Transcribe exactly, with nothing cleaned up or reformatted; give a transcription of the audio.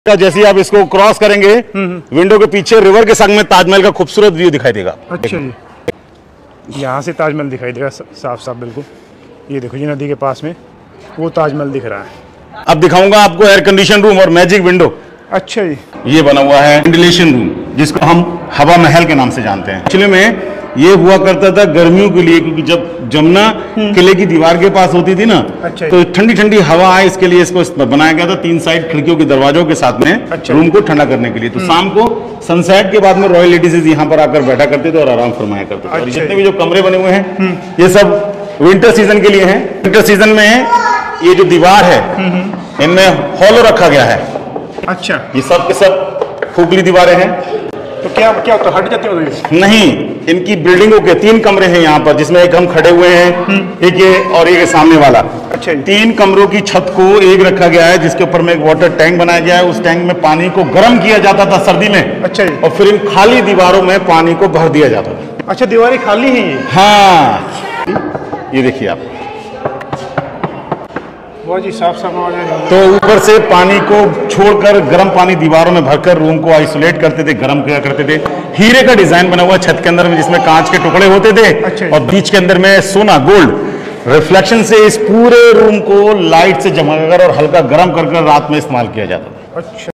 का जैसे आप इसको क्रॉस करेंगे विंडो के पीछे रिवर के संग में ताजमहल का खूबसूरत व्यू दिखाई देगा। अच्छा जी, यहाँ से ताजमहल दिखाई देगा साफ साफ बिल्कुल। ये देखो जी नदी के पास में वो ताजमहल दिख रहा है। अब दिखाऊंगा आपको एयर कंडीशन रूम और मैजिक विंडो। अच्छा जी, ये बना हुआ है वेंटिलेशन रूम जिसको हम हवा महल के नाम से जानते हैं। एक्चुअली में ये हुआ करता था गर्मियों के लिए, क्योंकि जब जमुना किले की दीवार के पास होती थी ना, अच्छा तो ठंडी ठंडी हवा आए इसके लिए इसको बनाया गया था। तीन साइड खिड़कियों के दरवाजों के साथ में अच्छा रूम को ठंडा करने के लिए। तो शाम को सनसेट के बाद में रॉयल लेडीज यहाँ पर आकर बैठा करते थे और आराम फरमाया करते थे। और अच्छा जितने भी जो कमरे बने हुए हैं ये सब विंटर सीजन के लिए हैं। विंटर सीजन में ये जो दीवार है इनमें हॉलो रखा गया है। अच्छा, ये सब के सब खोखली दीवारें हैं। तो क्या क्या होता है, हट जाती है? नहीं, इनकी बिल्डिंगों के तीन कमरे हैं यहाँ पर, जिसमें एक हम खड़े हुए हैं, एक ये और एक सामने वाला। अच्छा, तीन कमरों की छत को एक रखा गया है जिसके ऊपर में एक वाटर टैंक बनाया गया है। उस टैंक में पानी को गर्म किया जाता था सर्दी में। अच्छा जी, और फिर इन खाली दीवारों में पानी को भर दिया जाता था। अच्छा दीवारें खाली हैं ये? हाँ, ये देखिए आप, बहुत ही साफ साफ आवाज है। तो ऊपर से पानी को छोड़कर गर्म पानी दीवारों में भरकर रूम को आइसोलेट करते थे, गर्म किया करते थे। हीरे का डिजाइन बना हुआ छत के अंदर में जिसमें कांच के टुकड़े होते थे। अच्छा। और बीच के अंदर में सोना गोल्ड रिफ्लेक्शन से इस पूरे रूम को लाइट से जमाकर और हल्का गर्म कर रात में इस्तेमाल किया जाता था। अच्छा।